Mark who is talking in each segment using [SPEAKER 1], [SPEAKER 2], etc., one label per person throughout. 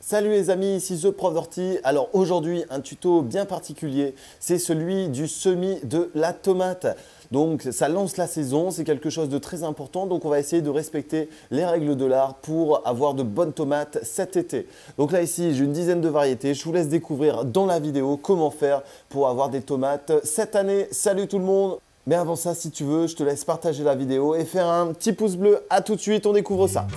[SPEAKER 1] Salut les amis, ici The Prof d'Ortie. Alors aujourd'hui, un tuto bien particulier, c'est celui du semis de la tomate. Donc ça lance la saison, c'est quelque chose de très important, donc on va essayer de respecter les règles de l'art pour avoir de bonnes tomates cet été. Donc là ici, j'ai une dizaine de variétés, je vous laisse découvrir dans la vidéo comment faire pour avoir des tomates cette année. Salut tout le monde! Mais avant ça, si tu veux, je te laisse partager la vidéo et faire un petit pouce bleu. À tout de suite, on découvre ça.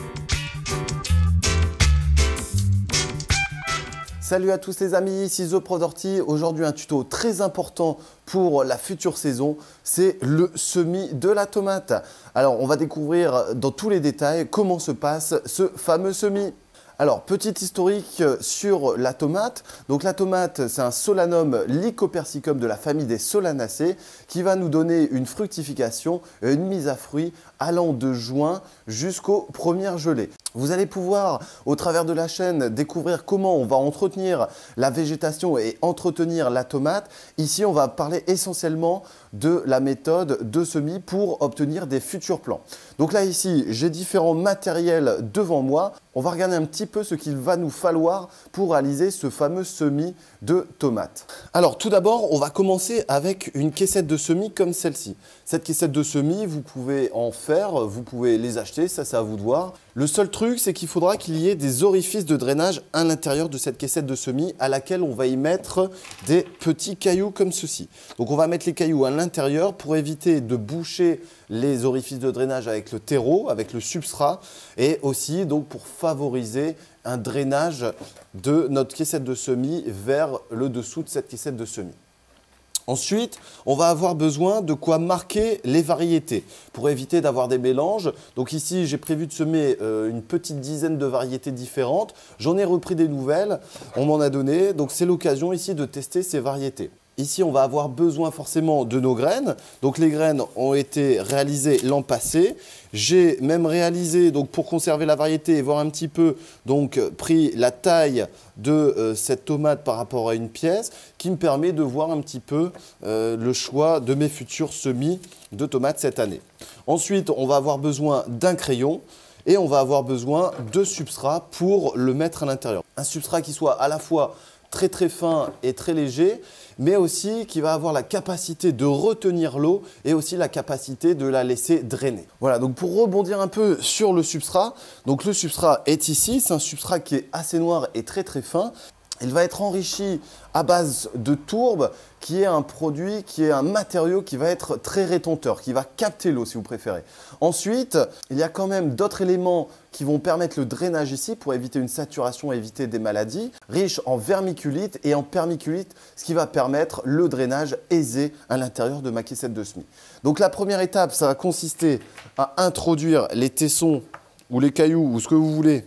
[SPEAKER 1] Salut à tous les amis, ici The Prof d'Ortie. Aujourd'hui un tuto très important pour la future saison, c'est le semis de la tomate. Alors on va découvrir dans tous les détails comment se passe ce fameux semis. Alors, petit historique sur la tomate. Donc la tomate, c'est un Solanum lycopersicum de la famille des Solanacées qui va nous donner une fructification et une mise à fruit allant de juin jusqu'aux premières gelées. Vous allez pouvoir, au travers de la chaîne, découvrir comment on va entretenir la végétation et entretenir la tomate. Ici, on va parler essentiellement de la méthode de semis pour obtenir des futurs plants. Donc là, ici, j'ai différents matériels devant moi. On va regarder un petit peu ce qu'il va nous falloir pour réaliser ce fameux semis de tomates. Alors, tout d'abord, on va commencer avec une caissette de semis comme celle-ci. Cette caissette de semis, vous pouvez en faire, vous pouvez les acheter, ça c'est à vous de voir. Le seul truc, c'est qu'il faudra qu'il y ait des orifices de drainage à l'intérieur de cette caissette de semis à laquelle on va y mettre des petits cailloux comme ceci. Donc, on va mettre les cailloux à l'intérieur pour éviter de boucher les orifices de drainage avec le terreau, avec le substrat et aussi donc pour favoriser un drainage de notre caissette de semis vers le dessous de cette caissette de semis. Ensuite, on va avoir besoin de quoi marquer les variétés pour éviter d'avoir des mélanges. Donc ici, j'ai prévu de semer une petite dizaine de variétés différentes. J'en ai repris des nouvelles, on m'en a donné. Donc c'est l'occasion ici de tester ces variétés. Ici, on va avoir besoin forcément de nos graines. Donc, les graines ont été réalisées l'an passé. J'ai même réalisé, donc pour conserver la variété et voir un petit peu, donc pris la taille de cette tomate par rapport à une pièce qui me permet de voir un petit peu le choix de mes futurs semis de tomates cette année. Ensuite, on va avoir besoin d'un crayon. Et on va avoir besoin de substrat pour le mettre à l'intérieur. Un substrat qui soit à la fois très très fin et très léger, mais aussi qui va avoir la capacité de retenir l'eau et aussi la capacité de la laisser drainer. Voilà, donc pour rebondir un peu sur le substrat, donc le substrat est ici, c'est un substrat qui est assez noir et très très fin. Il va être enrichi à base de tourbe, qui est un produit, qui est un matériau qui va être très rétenteur, qui va capter l'eau si vous préférez. Ensuite, il y a quand même d'autres éléments qui vont permettre le drainage ici pour éviter une saturation et éviter des maladies, riche en vermiculite et en permiculite, ce qui va permettre le drainage aisé à l'intérieur de ma caissette de semis. Donc la première étape, ça va consister à introduire les tessons ou les cailloux ou ce que vous voulez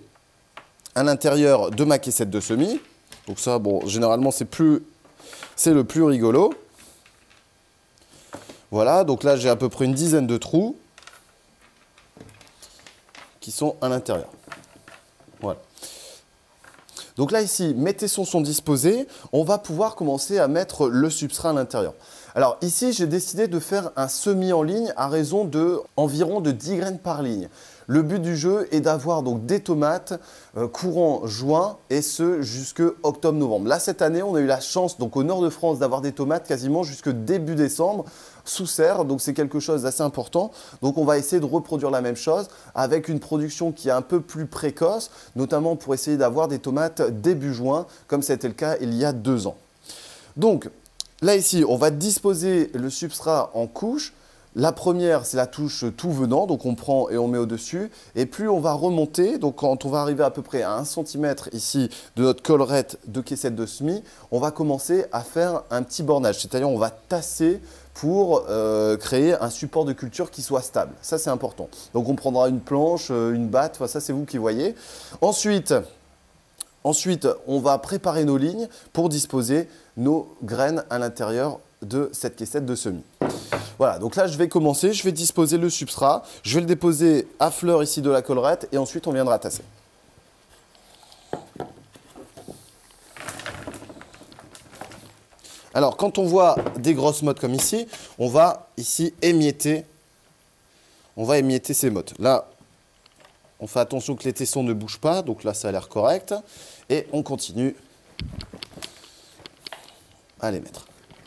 [SPEAKER 1] à l'intérieur de ma caissette de semis. Donc ça, bon, généralement, c'est le plus rigolo. Voilà, donc là, j'ai à peu près une dizaine de trous qui sont à l'intérieur. Voilà. Donc là, ici, mes tessons sont disposés. On va pouvoir commencer à mettre le substrat à l'intérieur. Alors ici, j'ai décidé de faire un semis en ligne à raison d'environ 10 graines par ligne. Le but du jeu est d'avoir donc des tomates courant juin et ce jusque octobre-novembre. Là, cette année, on a eu la chance donc au nord de France d'avoir des tomates quasiment jusque début décembre sous serre. Donc c'est quelque chose d'assez important. Donc on va essayer de reproduire la même chose avec une production qui est un peu plus précoce, notamment pour essayer d'avoir des tomates début juin, comme c'était le cas il y a 2 ans. Donc là ici, on va disposer le substrat en couches. La première, c'est la touche tout venant, donc on prend et on met au-dessus. Et plus on va remonter, donc quand on va arriver à peu près à 1 cm ici de notre collerette de caissette de semis, on va commencer à faire un petit bornage. C'est-à-dire on va tasser pour créer un support de culture qui soit stable. Ça, c'est important. Donc on prendra une planche, une batte, enfin, ça c'est vous qui voyez. Ensuite, on va préparer nos lignes pour disposer nos graines à l'intérieur de cette caissette de semis. Voilà, donc là je vais commencer, je vais disposer le substrat, je vais le déposer à fleur ici de la collerette et ensuite on viendra tasser. Alors quand on voit des grosses mottes comme ici, on va ici émietter ces mottes. Là, On fait attention que les tessons ne bougent pas. Donc là, ça a l'air correct. Et on continue à les mettre.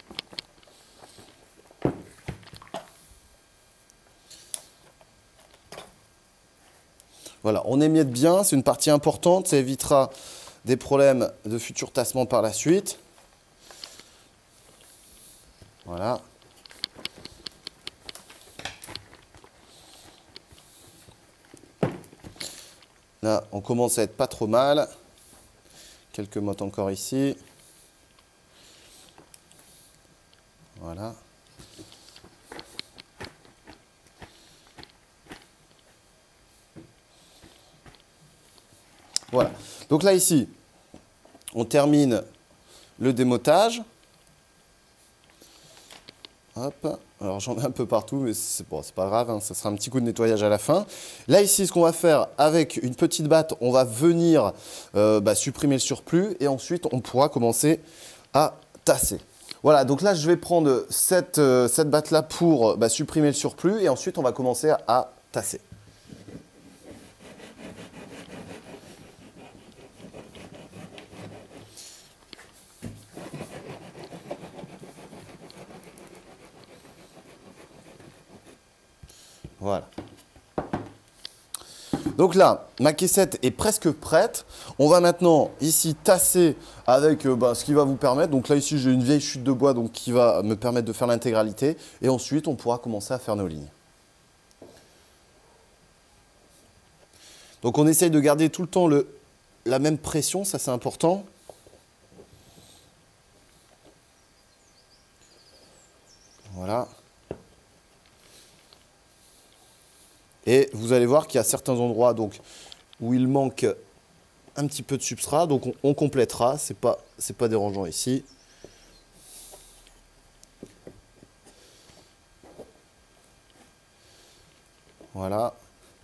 [SPEAKER 1] Voilà, on émiette bien. C'est une partie importante. Ça évitera des problèmes de futur tassement par la suite. Voilà. Là, on commence à être pas trop mal. Quelques mottes encore ici. Voilà. Voilà. Donc là, ici, on termine le démotage. Hop. Alors, j'en ai un peu partout, mais c'est bon, pas grave, hein, ça sera un petit coup de nettoyage à la fin. Là, ici, ce qu'on va faire avec une petite batte, on va venir supprimer le surplus et ensuite, on pourra commencer à tasser. Voilà, donc là, je vais prendre cette batte-là pour supprimer le surplus et ensuite, on va commencer à tasser. Voilà. Donc là, ma caissette est presque prête. On va maintenant ici tasser avec ce qui va vous permettre. Donc là, ici, j'ai une vieille chute de bois donc, qui va me permettre de faire l'intégralité. Et ensuite, on pourra commencer à faire nos lignes. Donc on essaye de garder tout le temps la même pression, ça c'est important. Voilà. Et vous allez voir qu'il y a certains endroits donc, où il manque un petit peu de substrat. Donc on complétera, c'est pas dérangeant ici. Voilà.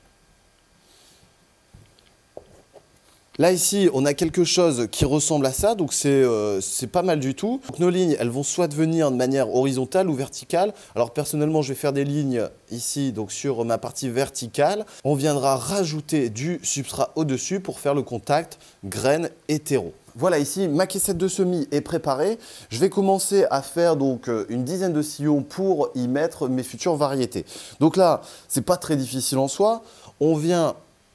[SPEAKER 1] Là, ici, on a quelque chose qui ressemble à ça, donc c'est pas mal du tout. Donc, nos lignes, elles vont soit venir de manière horizontale ou verticale. Alors, personnellement, je vais faire des lignes ici, donc sur ma partie verticale. On viendra rajouter du substrat au-dessus pour faire le contact graine et terreau. Voilà, ici, ma caissette de semis est préparée. Je vais commencer à faire donc une dizaine de sillons pour y mettre mes futures variétés. Donc là, c'est pas très difficile en soi. On vient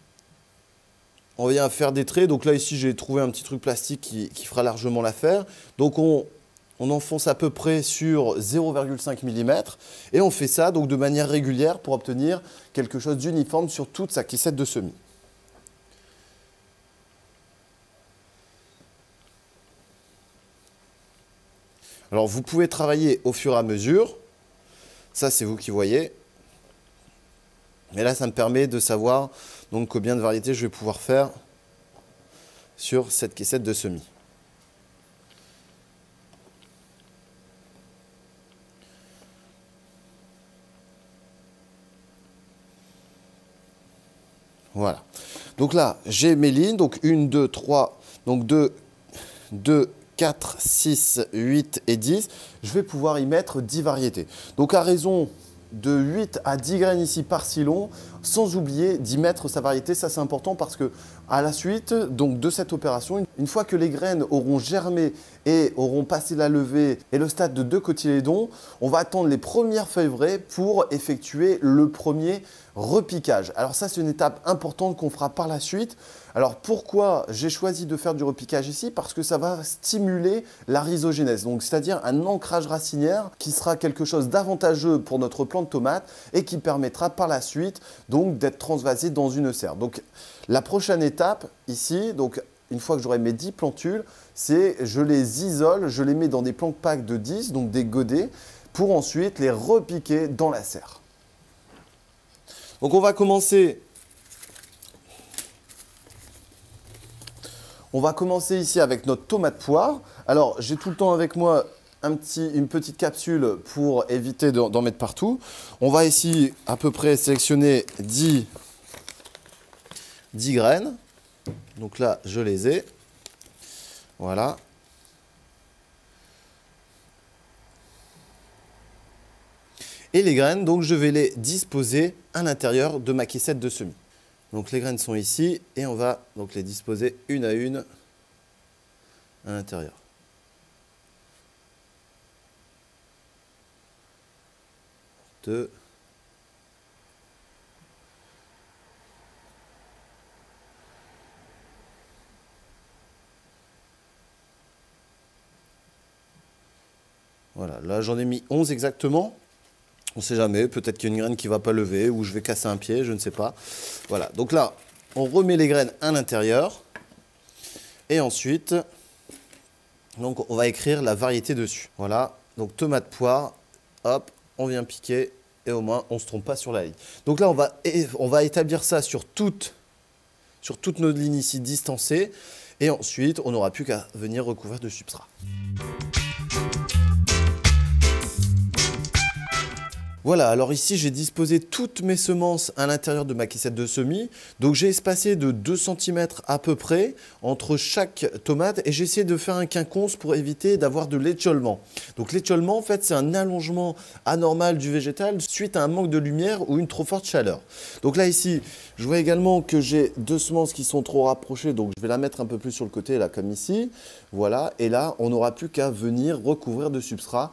[SPEAKER 1] faire des traits. Donc là, ici, j'ai trouvé un petit truc plastique qui fera largement l'affaire. Donc, on enfonce à peu près sur 0,5 mm. Et on fait ça donc, de manière régulière pour obtenir quelque chose d'uniforme sur toute sa caissette de semis. Alors, vous pouvez travailler au fur et à mesure. Ça, c'est vous qui voyez. Mais là, ça me permet de savoir donc, combien de variétés je vais pouvoir faire sur cette caissette de semis. Voilà. Donc là, j'ai mes lignes. Donc 1, 2, 3, donc 2, 4, 6, 8 et 10. Je vais pouvoir y mettre 10 variétés. Donc à raison de 8 à 10 graines ici par sillon, sans oublier d'y mettre sa variété. Ça, c'est important parce que à la suite donc, de cette opération, une fois que les graines auront germé et auront passé la levée et le stade de 2 cotylédons, on va attendre les premières feuilles vraies pour effectuer le premier repiquage. Alors ça, c'est une étape importante qu'on fera par la suite. Alors pourquoi j'ai choisi de faire du repiquage ici? Parce que ça va stimuler la rhizogénèse, donc c'est-à-dire un ancrage racinaire qui sera quelque chose d'avantageux pour notre plant de tomate et qui permettra par la suite donc d'être transvasé dans une serre. Donc la prochaine étape ici, donc une fois que j'aurai mes 10 plantules, c'est je les isole, je les mets dans des plank packs de 10, donc des godets, pour ensuite les repiquer dans la serre. Donc on va commencer ici avec notre tomate poire. Alors j'ai tout le temps avec moi une petite capsule pour éviter d'en mettre partout. On va ici à peu près sélectionner 10 graines. Donc là, je les ai. Voilà. Et les graines, donc je vais les disposer à l'intérieur de ma caissette de semis. Donc les graines sont ici et on va donc les disposer une à l'intérieur. Deux. Voilà, là j'en ai mis 11 exactement. On ne sait jamais, peut-être qu'il y a une graine qui ne va pas lever ou je vais casser un pied, je ne sais pas. Voilà, donc là, on remet les graines à l'intérieur. Et ensuite, donc on va écrire la variété dessus. Voilà, donc tomate poire, hop, on vient piquer et au moins on ne se trompe pas sur la ligne. Donc là, on va établir ça sur toutes nos lignes ici distancées. Et ensuite, on n'aura plus qu'à venir recouvrir de substrat. Voilà, alors ici j'ai disposé toutes mes semences à l'intérieur de ma caissette de semis. Donc j'ai espacé de 2 cm à peu près entre chaque tomate et j'ai essayé de faire un quinconce pour éviter d'avoir de l'étiolement. Donc l'étiolement en fait c'est un allongement anormal du végétal suite à un manque de lumière ou une trop forte chaleur. Donc là ici, je vois également que j'ai 2 semences qui sont trop rapprochées, donc je vais la mettre un peu plus sur le côté là comme ici. Voilà, et là on n'aura plus qu'à venir recouvrir de substrat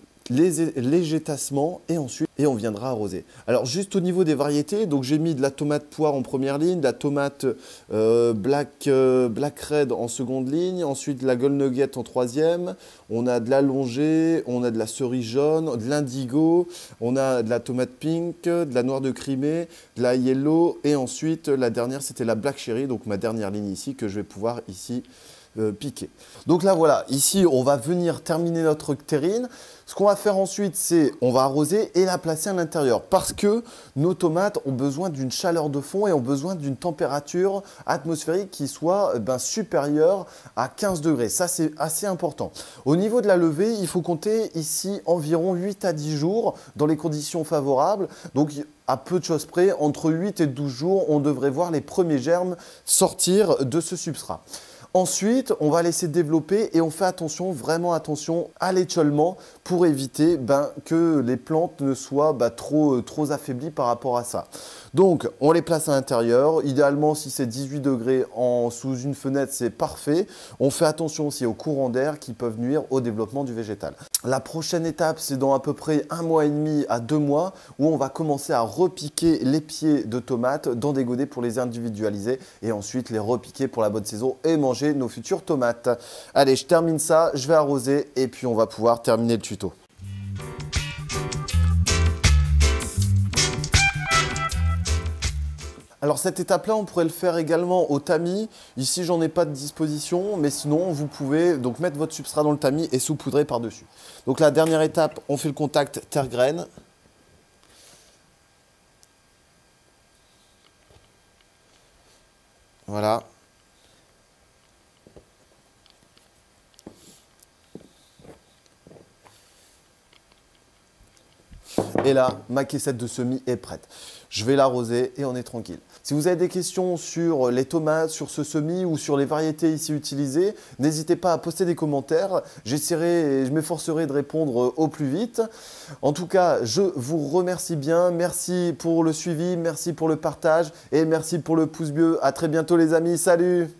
[SPEAKER 1] les tassements et ensuite on viendra arroser. Alors juste au niveau des variétés, donc j'ai mis de la tomate poire en première ligne, de la tomate black red en seconde ligne, ensuite de la gold nugget en troisième, on a de la longée, on a de la cerise jaune, de l'indigo, on a de la tomate pink, de la noire de Crimée, de la yellow et ensuite la dernière c'était la black cherry, donc ma dernière ligne ici que je vais pouvoir ici piquer. Donc là voilà, ici on va venir terminer notre terrine. Ce qu'on va faire ensuite, c'est on va arroser et la placer à l'intérieur parce que nos tomates ont besoin d'une chaleur de fond et ont besoin d'une température atmosphérique qui soit supérieure à 15 degrés. Ça, c'est assez important. Au niveau de la levée, il faut compter ici environ 8 à 10 jours dans les conditions favorables. Donc, à peu de choses près, entre 8 et 12 jours, on devrait voir les premiers germes sortir de ce substrat. Ensuite, on va laisser développer et on fait attention, vraiment attention à l'étiolement pour éviter que les plantes ne soient trop affaiblies par rapport à ça. Donc, on les place à l'intérieur. Idéalement, si c'est 18 degrés sous une fenêtre, c'est parfait. On fait attention aussi aux courants d'air qui peuvent nuire au développement du végétal. La prochaine étape, c'est dans à peu près 1 mois et demi à 2 mois où on va commencer à repiquer les pieds de tomates dans des godets pour les individualiser et ensuite les repiquer pour la bonne saison et manger nos futures tomates. Allez, je termine ça, je vais arroser et puis on va pouvoir terminer le tuto. Alors cette étape-là, on pourrait le faire également au tamis. Ici, j'en ai pas de disposition, mais sinon, vous pouvez donc mettre votre substrat dans le tamis et saupoudrer par-dessus. Donc la dernière étape, on fait le contact terre-graine. Voilà. Et là, ma caissette de semis est prête. Je vais l'arroser et on est tranquille. Si vous avez des questions sur les tomates, sur ce semis ou sur les variétés ici utilisées, n'hésitez pas à poster des commentaires. J'essaierai et je m'efforcerai de répondre au plus vite. En tout cas, je vous remercie bien. Merci pour le suivi, merci pour le partage et merci pour le pouce bleu. À très bientôt les amis. Salut!